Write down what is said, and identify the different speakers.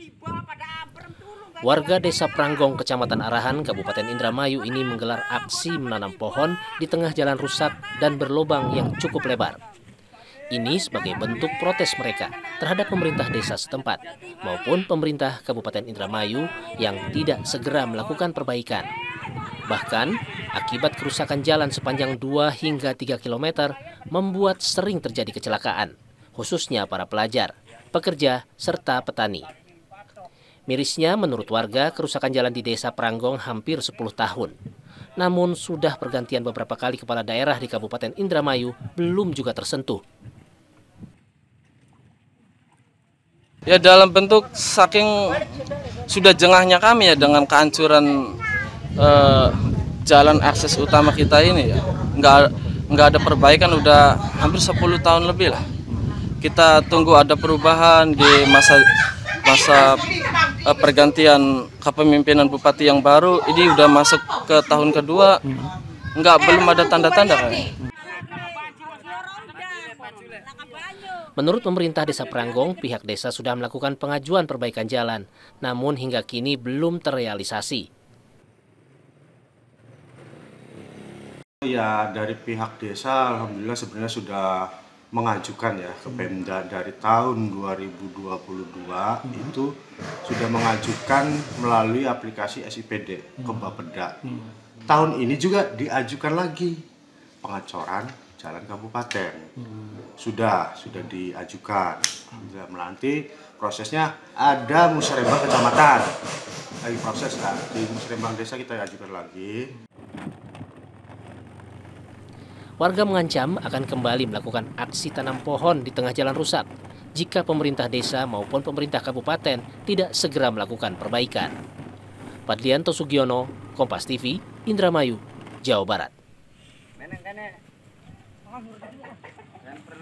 Speaker 1: Warga Desa Pranggong, Kecamatan Arahan, Kabupaten Indramayu ini menggelar aksi menanam pohon di tengah jalan rusak dan berlubang yang cukup lebar. Ini sebagai bentuk protes mereka terhadap pemerintah desa setempat maupun pemerintah Kabupaten Indramayu yang tidak segera melakukan perbaikan. Bahkan, akibat kerusakan jalan sepanjang 2 hingga 3 km membuat sering terjadi kecelakaan, khususnya para pelajar, pekerja, serta petani. Mirisnya, menurut warga, kerusakan jalan di Desa Pranggong hampir 10 tahun. Namun, sudah pergantian beberapa kali kepala daerah di Kabupaten Indramayu belum juga tersentuh.
Speaker 2: Ya, dalam bentuk saking sudah jengahnya kami ya dengan kehancuran jalan akses utama kita ini ya. Nggak ada perbaikan udah hampir 10 tahun lebih lah. Kita tunggu ada perubahan di masa pergantian kepemimpinan bupati yang baru. Ini udah masuk ke tahun kedua, belum ada tanda-tanda kan.
Speaker 1: Menurut pemerintah Desa Pranggong, pihak desa sudah melakukan pengajuan perbaikan jalan, namun hingga kini belum terrealisasi.
Speaker 3: Ya, dari pihak desa alhamdulillah sebenarnya sudah mengajukan ya ke Pemda dari tahun 2022 itu sudah mengajukan melalui aplikasi SIPD ke Bapeda. Tahun ini juga diajukan lagi pengecoran jalan kabupaten. Sudah diajukan. Nanti prosesnya ada musyawarah kecamatan. Lagi proses lah di musyawarah desa kita ajukan lagi.
Speaker 1: Warga mengancam akan kembali melakukan aksi tanam pohon di tengah jalan rusak jika pemerintah desa maupun pemerintah kabupaten tidak segera melakukan perbaikan. Padlianto Sugiono, Kompas TV, Indramayu, Jawa Barat.